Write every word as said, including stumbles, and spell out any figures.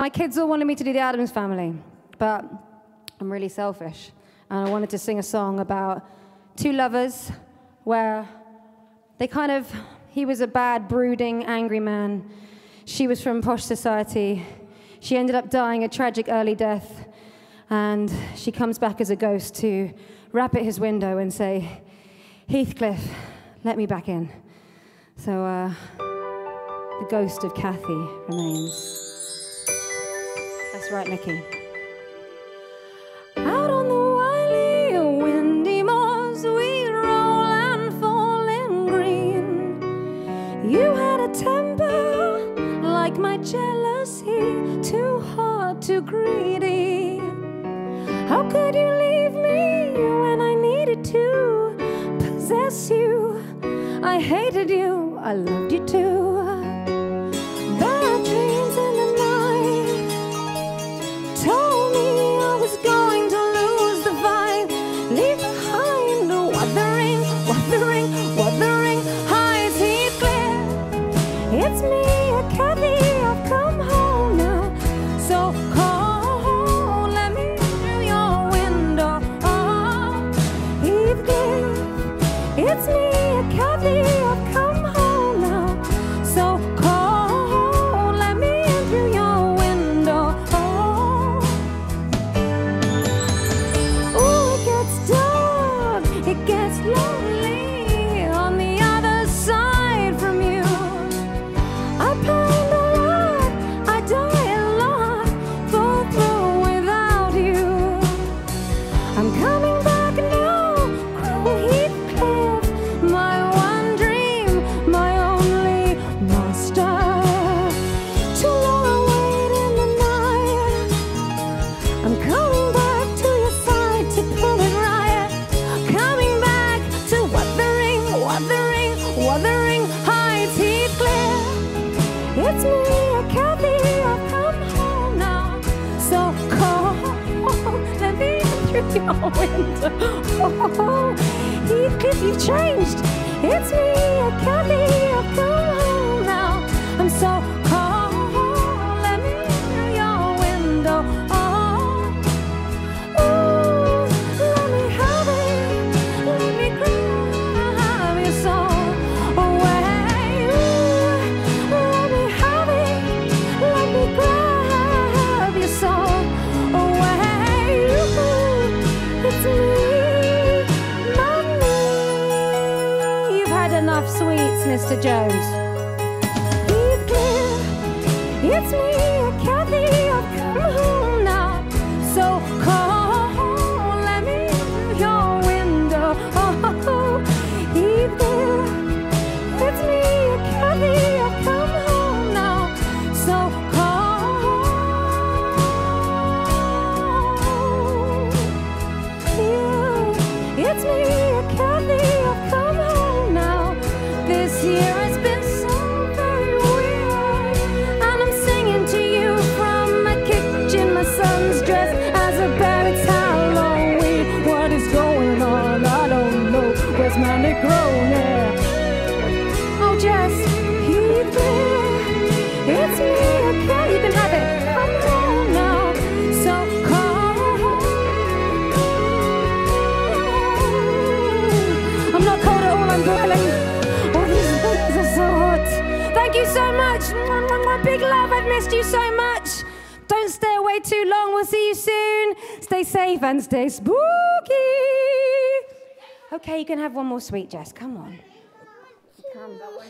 My kids all wanted me to do the Addams Family, but I'm really selfish. And I wanted to sing a song about two lovers where they kind of, he was a bad, brooding, angry man. She was from posh society. She ended up dying a tragic early death. And she comes back as a ghost to rap at his window and say, Heathcliff, let me back in. So uh, the ghost of Kathy remains. That's right, Mickey. Out on the wily, windy moors, we roll and fall in green. You had a temper like my jealousy, too hard, too greedy. How could you leave me when I needed to possess you? I hated you, I loved you too. Bad dreams in the night told me I was going to lose the fight. Leave behind the wuthering, wuthering, wuthering heights. Heathcliff, it's me, a Kathy, I've come home now. So cold, let me through your window. Oh, Heathcliff, it's me, a Kathy, I've come home now. So cold, let me in through your window. Oh, ooh, it gets dark, it gets lonely on the other side from you. I pined a lot, I die a lot, fall through without you. I'm coming back now, cruel Heathcliff, my one dream, my only master. Too long I wait in the night. I'm coming back to your side to pull it right. Coming back to wuthering, wuthering, wuthering heights. Heathcliff, it's me, a Kathy, I've come home now. So cold, let me in through your window. Oh, Heathcliff, you've changed. It's me, a Kathy, I've come home now. I'm so cold, let me in through your window. Oh, ooh, let me have it, let me grab your soul away. Ooh, let me have it, let me grab your soul away. Ooh, it's me, mommy. You've had enough sweets, Mister Jones. Heathcliff, it's me, a Kathy, I've come home now. So cold, let me in through your window. Oh, Heathcliff, it's me, a Kathy, I've come home now. So cold, yeah, it's me, a Kathy, I've come home now. This year has been so very weird, and I'm singing to you from my kitchen, my son's dress as a baritone. Wait, what is going on? I don't know. Where's my Negroni? Oh, just Heathcliff, it's me, a cat. You can have it. I'm home now. So cold. I'm not cold at all. I'm boiling. Oh, these things are so hot. Thank you so much. My big love. I've missed you so much. Don't stay away too long. We'll see you soon. Stay safe and stay spooky. Okay, you can have one more sweet, Jess. Come on. Come.